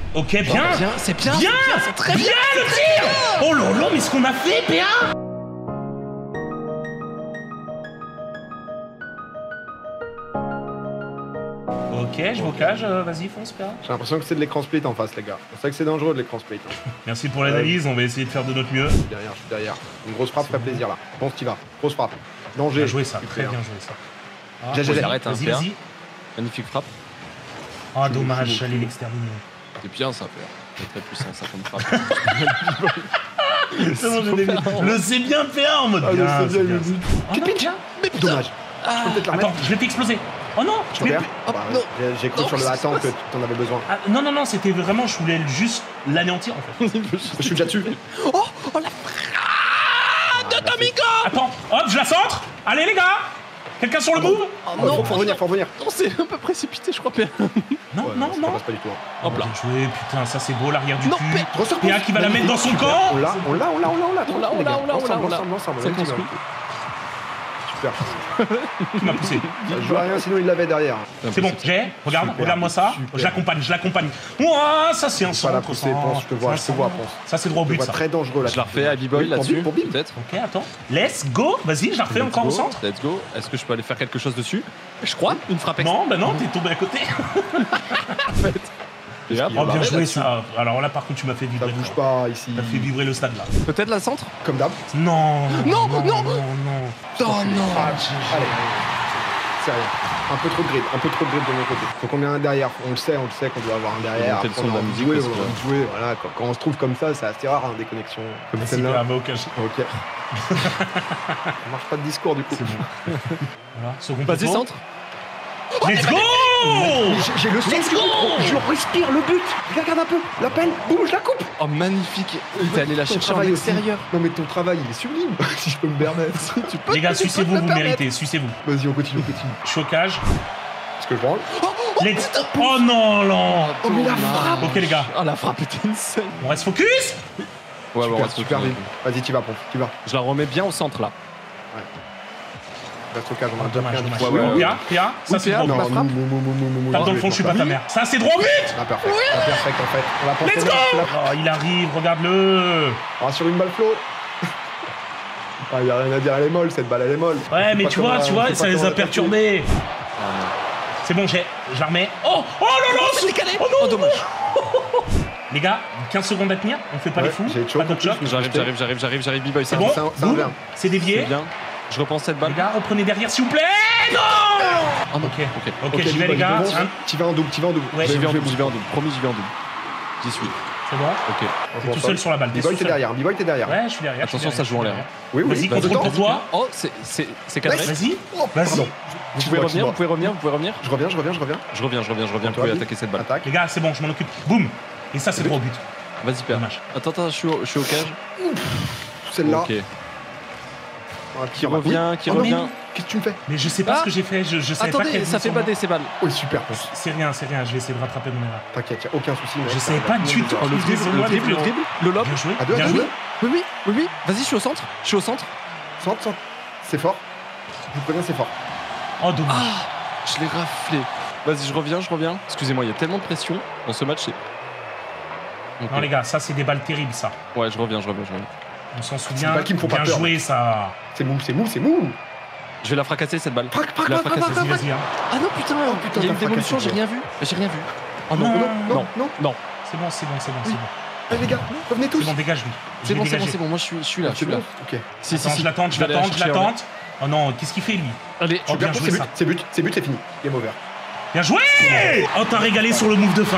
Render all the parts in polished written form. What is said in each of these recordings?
Ok, bien. C'est bien. Bien, c'est très bien le tir. Oh là là, mais ce qu'on a fait, PA. Ok, je vous cage, vas-y, fonce, PA. J'ai l'impression que c'est de l'écran split en face, les gars. C'est vrai que c'est dangereux de l'écran split. Hein. Merci pour l'analyse, on va essayer de faire de notre mieux. Je suis derrière. Une grosse frappe ferait plaisir là. Je pense qu'il va. Grosse frappe. Danger. Bien joué ça, très bien joué ça. Ah, J'ai arrête, hein, vas-y, PA. vas-y. Magnifique frappe. Ah, dommage, j'allais l'exterminer. C'est bien ça, PA. C'est très puissant, ça comme frappe. C'est bon, j'ai des le c'est bien PA en mode. Ah, bien, c'est bien, bien. le but. Oh non, bien. Dommage. Je peux peut-être la remettre. Attends, je vais t'exploser. Oh non, Je reviens. Oh, Bah, non. J'ai cru Non, sur le qu'est-ce qui attends se que t'en avais besoin. Ah, non, c'était vraiment, je voulais juste l'anéantir en fait. Je suis déjà dessus. Oh la frappe de Domingo. Attends, hop, je la centre. Allez les gars, quelqu'un sur le move. Oh Oh, faut revenir. Non, c'est un peu précipité, je crois, PA. Non, Ouais, non, ça non. passe pas du tout. Hein. Hop là. Bien joué, putain, ça c'est beau l'arrière du Non, cul. mais- PA qui va la mettre dans son camp. On l'a. On l'a. Ensemble. Ça Vas-y, construit. Super. Qui m'a poussé. Je joue à rien, sinon il l'avait derrière. C'est bon, regarde-moi ça. Super. Je l'accompagne. Ouah, ça c'est un Pas la centre. pousser, ça. Ponce, je te vois, Ponce. Ça c'est droit au Je te but vois ça. très dangereux là. Je la refais à B-Boy Pour là-dessus, Bim, pour Bim. peut-être. Ok, attends. Let's go. Vas-y, je la refais encore au centre. Let's go. Est-ce que je peux aller faire quelque chose dessus? Je crois. Une frappe Non, bah non, t'es tombé à côté. Et hop, Oh, bien bah, joué là-dessus. ça. Alors là, par contre, tu m'as fait Ça vibrer. bouge pas ici. T'as fait vibrer le stade là. Peut-être la centre? Comme d'hab. Non. Non. non. Oh non. Allez. C'est rien. Un peu trop de grip de mon côté. Faut qu'on ait un derrière. On le sait qu'on doit avoir un derrière. Monter le son On de a la envie de musique jouer, aussi, on a envie de jouer. Voilà, quand on se trouve comme ça, c'est assez rare, hein, des connexions comme Merci, celle-là. PA, au cache. Ok. On marche pas de discours du coup. Voilà, second Vas-y, poteau. centre. Let's go. J'ai le sens du coup. Je respire le but. Regarde un peu. La peine. Boum, je la coupe. Oh, magnifique. Il est allé la Ton chercher en travail aussi. extérieur. Non mais ton travail il est sublime. Si je peux me permettre. Tu peux. Les gars, tu peux sucez-vous, te vous permettre. méritez. Sucez-vous. Vas-y, on continue. Chocage. Est-ce que je branle? Let's. Oh non, non. Oh mais la frappe. Ok les gars, Oh, la frappe était insane. on reste focus. Ouais, on Super, reste super focus. vite. Vas-y, tu vas, Ponce. Tu vas. Je la remets bien au centre là. Reste au cage, on a déjà Dommage, pris un dommage. discours. Ouais, ouais, PA, ça c'est PA, droit au non. but. La frappe. Tape dans le fond, je suis pas ta mère. Ça c'est droit au but. Ah, perfect. Ah, perfect en fait. On l'a pensé. Let's go. Oh, il arrive, regarde-le. Ah, sur une balle flow. Ah, il y a rien à dire, elle est molle, cette balle, elle est molle. Ouais, mais tu vois, ça les a perturbés. Ah, non. C'est bon, je la remets. Oh là là, C'est décalé. Oh non. Oh, dommage. Les gars, 15 secondes à tenir, on fait pas Ouais, les fous. j'ai choc Pas de en plus, choc. mais- J'arrive, B-Boy, C'est bon, c'est un boum, bien. c'est dévié. C'est bien. Je repense cette balle. Les gars, reprenez derrière s'il vous plaît. Non. Oh non. Ok, Ok. ok, j'y vais les gars. Hein. Tu vas en double. Ouais. J'y vais en double. Promis, j'y vais en double. J'y suis. C'est bon. Ok. T'es tout seul sur la balle. B-Boy, t'es derrière. B-Boy, t'es derrière. Ouais, je suis derrière. Attention, ça joue en l'air. Oui, Vas-y, oui. contrôle dedans. pour toi. Oh, c'est cadré. Vas-y. Oh, Vas-y. pardon. Vous pouvez revenir. Vous pouvez revenir. Je reviens. Je reviens. Vous pouvez attaquer cette balle. Attaque. Les gars, c'est bon, je m'en occupe. Boum. Et ça, c'est droit au but. Vas-y, Père. Dommage. Attends, je suis au cage. Celle-là. Ok. Ah, Qui revient. Oh non, qu'est-ce que tu me fais? Mais je sais pas Ah. ce que j'ai fait. Je savais pas Attendez, qu'elle ça fait bader ces balles. Oui, super, Ponce. C'est rien. Je vais essayer de rattraper mon erreur. T'inquiète, y'a aucun souci. mec. Je savais pas du tout. Oh, le dribble, le lob. Bien joué. À deux, Bien à joué. deux. Oui. Vas-y, je suis au centre. Centre. C'est fort. Je vous préviens, c'est fort. Oh, dommage. Je l'ai raflé. Vas-y, je reviens. Excusez-moi, il y a tellement de pression dans ce match. Ok. Non, les gars, ça, c'est des balles terribles, ça. Ouais, je reviens. On s'en des souvient. balles qui me font pas Bien peur. joué, ça. C'est mou. Je vais la fracasser cette balle. Prac, Je vais la fracasser. Vas-y. Hein. Ah non, putain, il y a une t'as démolition, fracassé, j'ai rien vu. Oh Non, non. C'est bon. Allez, les gars, revenez tous. C'est bon, dégage-lui. C'est bon, moi je suis là. C'est bon. Ok. Si, Attends, je l'attends. Oh non, qu'est-ce qu'il fait, lui? Allez, Oh, bien Super, joué, ça. c'est but, c'est fini. Game over. Bien joué! Oh, t'as régalé sur le move de fin.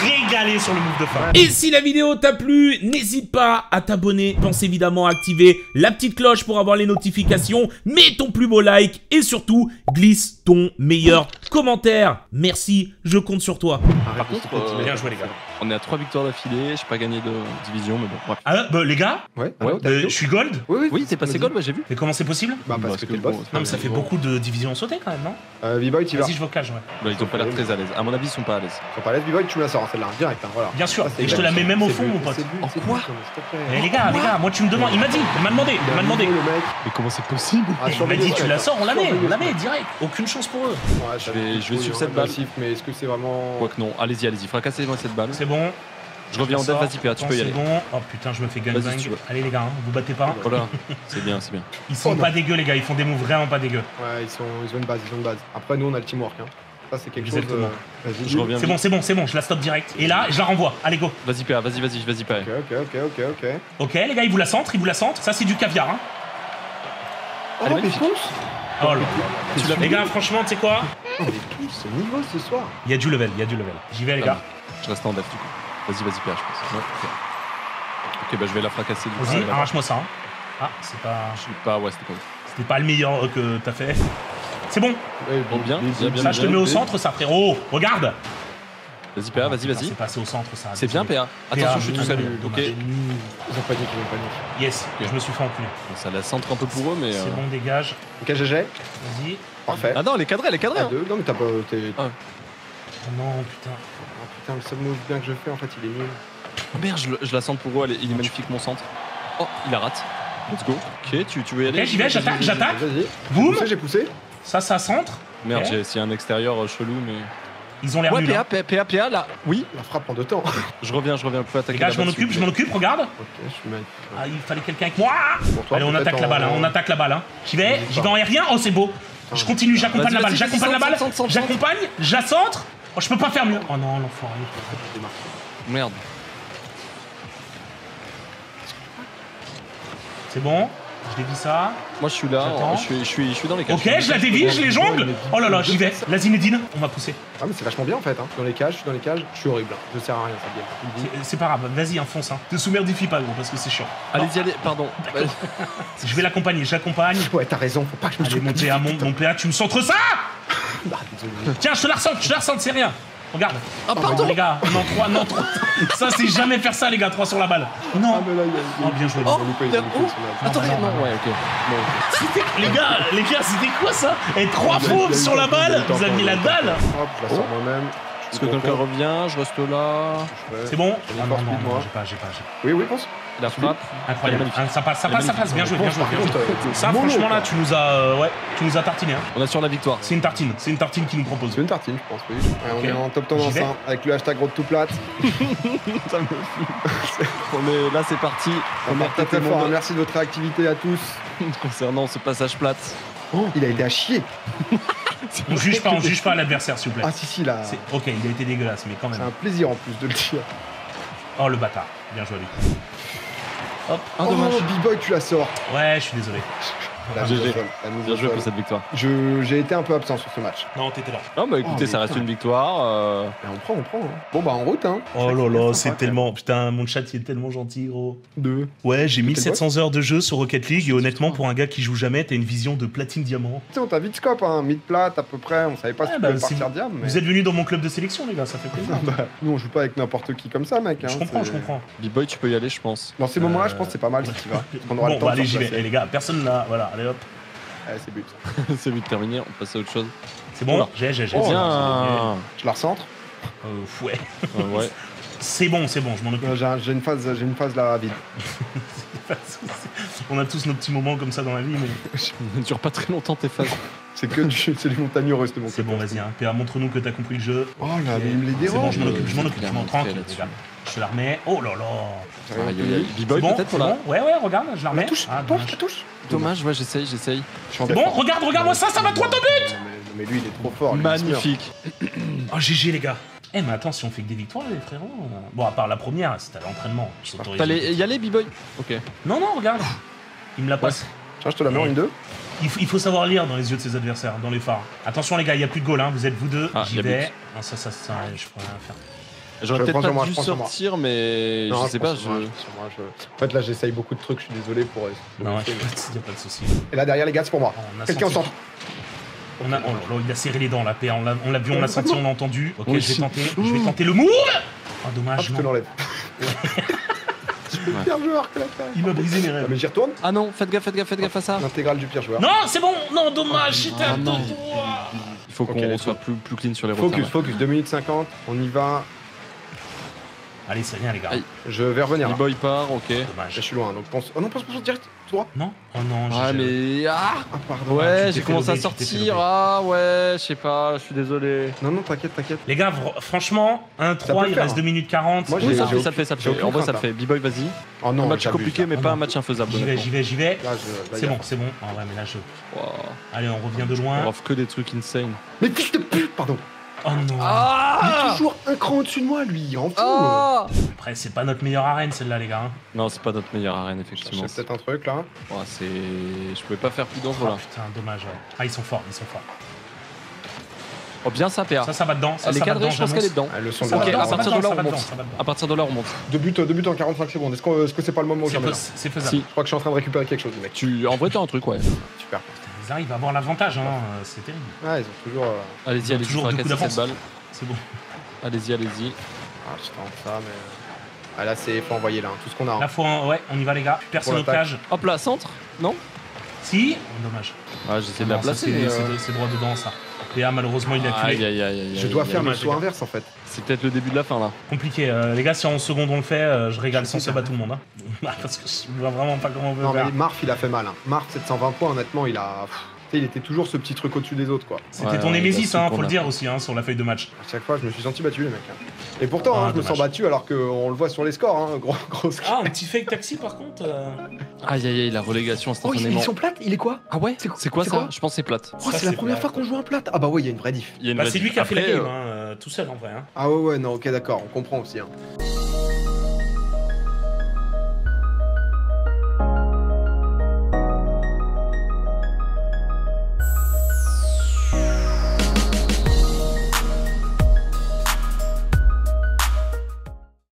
Et si la vidéo t'a plu, n'hésite pas à t'abonner. Pense évidemment à activer la petite cloche pour avoir les notifications. Mets ton plus beau like et surtout, glisse ton meilleur commentaire. Merci, je compte sur toi. Par contre, Bien joué, les gars. on est à 3 victoires d'affilée. Je pas gagné de division, mais bon, bref. Ah, bah, les gars, Ouais. je suis gold. Oui, t'es passé gold, ouais, j'ai vu. Mais comment c'est possible? Bah, parce que t'es le boss. Non, mais ça fait beaucoup de divisions sautées quand même, non? B-Boy, tu vas. Vas-y, je vais au cage, ouais. Bah, ils ont pas l'air très à l'aise. À mon avis, ils sont pas à l'aise. Faut pas l'aise, B-Boy, tu me la sors, hein, celle-là, direct, hein, voilà. Bien sûr, Ça, c'est et je te but, la mets même au c'est fond, but, mon pote. c'est but, En c'est quoi but, non, mais s'il te plaît. Eh les gars, moi tu me demandes, il m'a demandé. Le mec. Mais comment c'est possible Ah, Il m'a surveillez, dit tu ouais. la sors, on la met Surveillez, direct. Aucune chance pour eux. Ouais, Je vais vais suivre cette balle. Mais est-ce que c'est vraiment. Quoique non, allez-y, fracassez-moi cette balle. C'est bon. Je reviens en dev, vas-y PA, tu peux y aller. C'est bon. Oh putain, je me fais gangbang. Allez les gars, hein, vous battez pas. Voilà, c'est bien, c'est bien. Ils sont pas dégueux les gars, ils font des moves vraiment pas dégueux. Ouais, ils ont une base, Après, nous, on a le teamwork. Hein. Ça, c'est quelque chose. Je reviens. C'est bon, je la stoppe direct. Et là, je la renvoie. Allez, go. Vas-y PA, vas-y PA. Ok. Ok, les gars, ils vous la centrent. Ça, c'est du caviar. Hein. Oh, mais pousse. Oh là. Les gars, franchement, tu sais quoi? Oh, mais pousse, ce niveau ce soir. Il y a du level. J'y vais, les gars. Je reste en dev du coup. Vas-y PA, je pense. Ouais, ok, bah je vais la fracasser. Vas-y, arrache-moi ça. Hein. Ah, c'est pas. Je sais pas, ouais, c'était pas ouf. C'était pas le meilleur que t'as fait. C'est bon. Bien. Ça, je te mets au centre, ça, frérot. Regarde. Vas-y PA, vas-y. C'est passé au centre, ça. C'est bien PA. Attention, je suis tout seul. Ok. Ils ont paniqué. Yes, je me suis fait enculer. Ça la centre un peu pour eux, mais. C'est bon, dégage. Ok, GG. Vas-y. Parfait. Ah non, elle est cadrée. Hein. Non, mais t'as pas. Oh non, putain. Oh putain, le seul move bien que je fais, en fait, il est nul. Oh merde, je la centre pour eux, il est magnifique mon centre. Oh, il la rate. Let's go. Ok, tu veux y aller? Ok, j'y vais, j'attaque. Vas-y. Boum. J'ai poussé. Ça centre. Merde, c'est un extérieur chelou, mais. Ils ont l'air nuls. Ouais, PA, là. Oui. La frappe en 2 temps. Je reviens, vous pouvez attaquer. Les gars, je m'en occupe, regarde. Ok, je suis mal. Ah, il fallait quelqu'un avec moi. Toi, allez, on attaque la balle, J'y vais en aérien. Oh, c'est beau. Je continue, j'accompagne la balle, j'accompagne, je la centre. Oh, je peux pas faire mieux. Oh non, l'enfoiré. Merde. C'est bon, je dévie ça. Moi je suis là, je suis dans les cages. Ok, je la dévie, je les jongle. Oh là là, j'y vais. La Zinedine, on va pousser. Ah mais c'est vachement bien en fait, hein. Dans les cages, je suis horrible. Je sers à rien ça bien. C'est pas grave, vas-y, enfonce. Hein. Te sous-merdifie pas gros, parce que c'est chiant. Allez, pardon. Je vais l'accompagner, j'accompagne. Ouais, t'as raison, faut pas que je me monter à mon PA, tu me centres ça. Tiens, je te la ressente, c'est rien. Regarde. Ah pardon les gars, non 3. Ça c'est jamais faire ça les gars, 3 sur la balle. Non. Ah mais là, oh bien joué. Attends, non, ouais, ok. Les gars, c'était quoi ça? Et 3 fauves sur la balle. Vous aviez la dalle. Hop, je la sors moi-même. Est-ce que quelqu'un revient? Je reste là. C'est bon? Ah non, j'ai pas. Oui, pense. La frappe. Incroyable. Ça passe. Bien joué. Ça, franchement, là, tu nous as tartiné. Hein. On assure la victoire. C'est une tartine qui nous propose. C'est une tartine, je pense, oui. On est en top tendance, hein, avec le hashtag road to plate. Ça me fout. Là, c'est parti. On est très fort. Merci de votre réactivité à tous. Concernant ce passage plate. Oh, il a été à chier. On juge pas l'adversaire, s'il vous plaît. Ah si, là. Ok, il a été dégueulasse, mais quand même. C'est un plaisir en plus de le dire. Oh, le bâtard. Bien joué, lui. Hop. Oh, B-Boy, tu la sors. Ouais, je suis désolé. Bien joué pour cette victoire. J'ai été un peu absent sur ce match. Non, t'étais là. Non, bah écoutez, ça reste une victoire. On prend. Hein. Bon, bah en route, hein. Oh là là, c'est tellement. Putain, mon chat, il est tellement gentil, gros. Ouais, j'ai 1700 heures de jeu sur Rocket League et honnêtement, pour un gars qui joue jamais, t'as une vision de platine diamant. Tu sais, on t'a vite scope, hein. Mid-plate à peu près. On savait pas si tu pouvais partir diam. Mais... Vous êtes venu dans mon club de sélection, les gars, ça fait plaisir. Nous, on joue pas avec n'importe qui comme ça, mec. Hein, je comprends. B-Boy, tu peux y aller, je pense. Dans ces moments-là, je pense que c'est pas mal si tu vas. Bon, bah allez, j'y vais. Les gars, personne là. Voilà, allez hop. Allez, c'est but. C'est but terminé, on passe à autre chose. C'est bon, j'ai. Bien. Je la recentre. Ouais. Ouais. C'est bon, je m'en occupe. J'ai une phase là vide. On a tous nos petits moments comme ça dans la vie, mais. Ça ne dure pas très longtemps tes phases. C'est du montagne heureuse, de mon côté. C'est bon, vas-y, hein. PA, montre-nous que t'as compris le jeu. Oh là, mais il me les dérange. C'est bon, je m'en occupe, tranquille, les gars. Je te la remets. Oh là là. B-Boy peut-être pour la. Ouais, regarde, je la remets. La touche. Dommage, ouais, j'essaye. C'est bon, regarde-moi ça va droit au but. Mais lui, il est trop fort. Magnifique. Oh, GG, les gars. Eh, mais attends, si on fait que des victoires, les frérots. Bon, à part la première, c'était à l'entraînement. T'allais y aller, B-Boy? Ok. Non, regarde. Il me la passe. Tiens, je te la mets en 1-2. Il faut savoir lire dans les yeux de ses adversaires, dans les phares. Attention, les gars, il n'y a plus de goal, hein. Vous êtes vous deux. J'y vais. Non, ça, je pourrais rien faire. J'aurais peut-être pas dû sortir, mais je sais pas. En fait, là, j'essaye beaucoup de trucs, je suis désolé pour eux. Non, il n'y a pas de souci. Et là, derrière, les gars, c'est pour moi. Quelqu'un au centre. Oh là, il a serré les dents, là, PA. On l'a vu, on l'a senti, on l'a entendu. Ok, je vais tenter le move. Oh, dommage. Je te l'enlève. Le pire joueur que la taille. Il m'a brisé mes rêves. Mais j'y retourne. Ah non, faites gaffe à ça. L'intégrale du pire joueur. Non, c'est bon. Non, dommage, j'étais à 2 doigts. Il faut qu'on soit plus clean sur les retours. Focus, 2 minutes 50. On y va. Allez, c'est rien, les gars. Aïe. Je vais revenir. Là. B-Boy part, ok. Dommage. Je suis loin, donc pense. Oh non, pense direct, toi. Non? Oh non, Ah, j'ai... mais. Ah Ah, pardon. ouais, t'es j'ai fait commencé à lever, tu t'es fait sortir. lever. Ah, ouais, je sais pas, je suis désolé. Non, non, t'inquiète, t'inquiète. Les gars, franchement, 1-3, peut le il faire, reste hein. 2 minutes 40. Moi, Oui, j'ai- ça j'ai le fait, ça le j'ai fait. aucune En vrai, ça le crainte, fait. B-Boy, vas-y. Oh non, Un match j'abuse, compliqué, là. mais Oh pas non. un match infaisable. J'y vais, honnêtement. j'y vais, j'y vais. Là, C'est bon, c'est bon. Ah ouais, mais là, je... Wow. Allez, on revient de On loin. offre que des trucs insane. Mais fils de pute, pardon. Oh non. Il est Ah toujours un cran au-dessus de moi, lui. Il en fout. Ah Après, c'est pas notre meilleure arène, celle-là, les gars. hein. Non, c'est pas notre meilleure arène, J'ai effectivement. peut-être un truc là. Ouais, c'est. Je pouvais pas faire plus dangereux Oh là. putain, dommage, ouais. Ah, ils sont forts, ils sont forts. Oh, bien ça, PA. Ça va dedans. Ça, Elle est ça va cadrée, dedans, je pense qu'elle est dedans. Ah, le son de Ça va Ok, dedans, à ça va partir de dedans, là, ça on va monte. dedans, ça va dedans. À partir de là, on monte. De but en 45 secondes. Est-ce que c'est pas le moment où j'en ai là? C'est faisable. Si. Je crois que je suis en train de récupérer quelque chose, mec. En vrai, t'as un truc, ouais. Super. Ils arrivent à avoir l'avantage, hein. C'est terrible. Ah, ils ont toujours. Allez-y, Ils ont allez-y, toujours faut deux coups casser cette d'avance. balle. C'est bon. Allez-y, allez-y. Ah, je tente ça, mais. Ah, là, c'est. Faut envoyer là, hein, tout ce qu'on a. hein. Là, faut ouais, on y va, les gars. Plus personne au l'attaque. cage. Hop là, centre. Non? Si. Dommage. Ah, j'essaie de la Non, ça, placer. mais, c'est droit dedans, ça. Léa, malheureusement, il a Aïe, culé. aïe, aïe, aïe. Je dois aïe, faire aïe. le dommage, saut les gars. inverse en fait. C'est peut-être le début de la fin là. Compliqué. Les gars, si en seconde on le fait, je régale sans sub à tout le monde. Hein. Parce que je vois vraiment pas comment on veut Non, faire. mais Marf, il a fait mal. Hein. Marf, 720 points, honnêtement, il a. Tu sais, il était toujours ce petit truc au-dessus des autres, quoi. C'était Ouais, ton ouais, Némésis, bah, hein, c'est faut le qu'on dire a. aussi, hein, sur la feuille de match. À chaque fois, je me suis senti battu, les mecs. Hein. Et pourtant, Ah, hein, je me sens dommage. battu alors qu'on le voit sur les scores. Hein. Gros Ah, un petit fake taxi par contre. Aïe, aïe, aïe, la relégation Oh, ils instantanément. sont plates. Il est quoi? Ah ouais? C'est quoi c'est ça? quoi Je pense que c'est plate. Oh, Ça, c'est la c'est première plat. fois qu'on joue en plate. Ah bah ouais, il y a une vraie diff. Il y a une Bah, vraie c'est lui diff. qui a fait la Après, game, tout seul en vrai. Hein. Ah ouais, non, ok, d'accord, on comprend aussi. Hein.